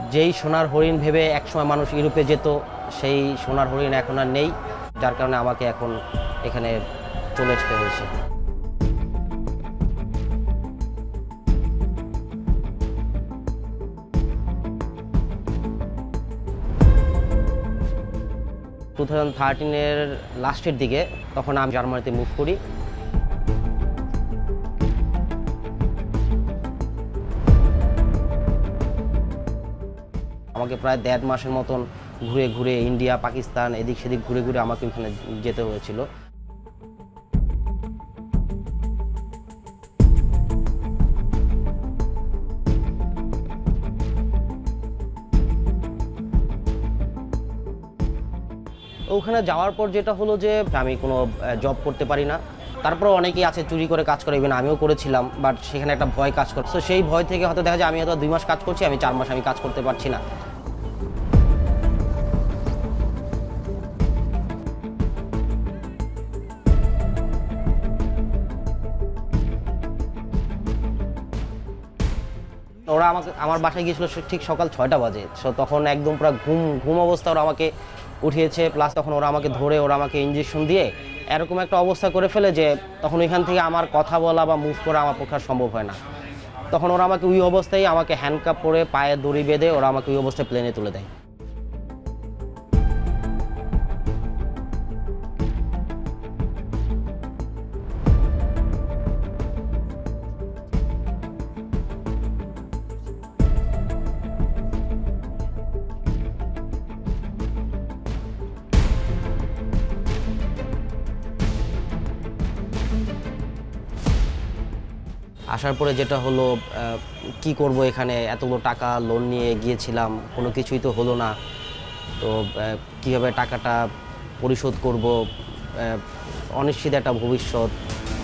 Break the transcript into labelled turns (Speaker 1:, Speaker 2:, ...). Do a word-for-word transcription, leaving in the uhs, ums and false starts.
Speaker 1: যেই সোনার হরিণ ভেবে একসময় মানুষ ইউরোপে যেত, সেই সোনার হরিণ এখন আর নেই, যার কারণে আমাকে এখন এখানে চলে আসতে হয়েছে। টু থাউজেন্ড থার্টিনের লাস্টের দিকে তখন আমি জার্মানিতে মুভ করি। আমাকে প্রায় দেড় মাসের মতন ঘুরে ঘুরে ইন্ডিয়া, পাকিস্তান, এদিক সেদিক ঘুরে ঘুরে আমাকে ওখানে যেতে হয়েছিল। ওখানে যাওয়ার পর যেটা হলো যে আমি কোনো জব করতে পারি না। তারপর অনেকেই আছে চুরি করে কাজ করে, ইভেন আমিও করেছিলাম, বাট সেখানে একটা ভয় কাজ করে। তো সেই ভয় থেকে হয়তো দেখা যায় আমি হয়তো দুই মাস কাজ করছি, আমি চার মাস আমি কাজ করতে পারছি না। ওরা আমাকে আমার বাসায় গিয়েছিল ঠিক সকাল ছয়টা বাজে। সো তখন একদম পুরো ঘুম ঘুম অবস্থা ওরা আমাকে উঠিয়েছে, প্লাস তখন ওরা আমাকে ধরে ওরা আমাকে ইঞ্জেকশন দিয়ে এরকম একটা অবস্থা করে ফেলে যে তখন ওইখান থেকে আমার কথা বলা বা মুভ করা আমার পক্ষে সম্ভব হয় না। তখন ওরা আমাকে ওই অবস্থায় আমাকে হ্যান্ডকাপ পরে পায়ে দড়ি বেঁধে ওরা আমাকে ওই অবস্থায় প্লেনে তুলে দেয়। আসার পরে যেটা হলো, কি করব, এখানে এতগুলো টাকা লোন নিয়ে গিয়েছিলাম, কোনো কিছুই তো হলো না। তো কিভাবে টাকাটা পরিশোধ করব, অনিশ্চিত একটা ভবিষ্যৎ।